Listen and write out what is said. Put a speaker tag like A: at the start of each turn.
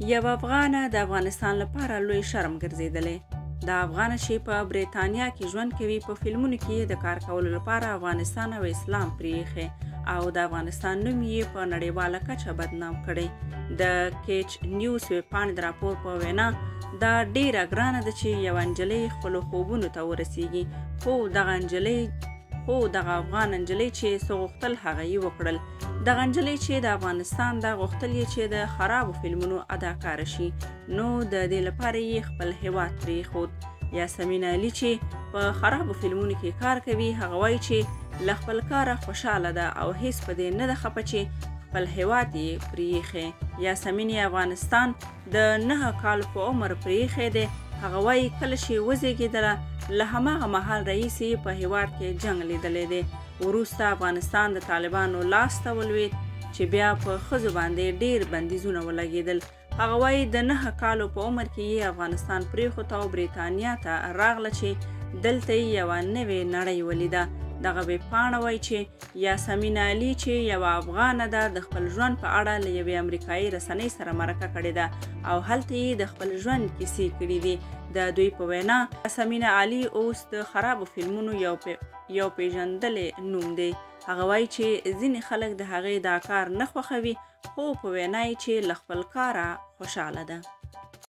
A: یو افغانه د افغانستان لپاره لوی شرم ګرځېدلی. دا افغانه چې په بریتانیا کې ژوند کوي په فلمونو کې د کار کولو لپاره افغانستان او اسلام پرېښی او د افغانستان نوم یې په نړیواله کچه بدنام کړی. د کیچ نیوز ویبپاڼې د راپور په وینا دا ډیره ګرانه ده چې یوه نجلۍ خپلو خوبونو ته ورسیږي، خو دغه افغان نجلۍ چې څه غوښتل هغه یې وکړل. دغه نجلۍ چې د افغانستان دا غوښتل یې چې د خرابو فلمونو اداکاره شي، نو د دې لپاره یې خپل هیواد پرېښود. یاسمین علي چې په خرابو فلمونو کې کار کوي، هغه وایي چې له خپل کاره خوشحاله ده او هیڅ په دې نه ده خفه چې خپل هیواد یې پرېښی. یاسمین افغانستان د 9 کالو په عمر پرېښی دی. هغه وایي کله چې وزېږېدله له هماغه مهال راهیسې په هیواد کې جنګ لیدلی دی. وروسته افغانستان د طالبانو لاس ته ولوېد چې بیا په ښځو باندې ډېر بندیزونه ولګېدل. هغه وایي د 9 کالو په عمر کې یې افغانستان پرېښود او بریتانیا ته راغله چې دلته یې یوه نوې نړۍ ولیده. دغه ویبپاڼه وایي چې یاسمین علي چې یوه افغانه ده د خپل ژوند په اړه له یوې امریکایي رسنۍ سره مرکه کړې ده او هلته یې د خپل ژوند کیسې کړي دي. د دوی په وینا یاسمین علي اوس د خرابو فلمونو یو پیژندلی نوم دی. هغه وایي چې ځینې خلک د هغې دا کار نه خوښوي، خو په وینا یې چې له خپل کاره خوشحاله ده.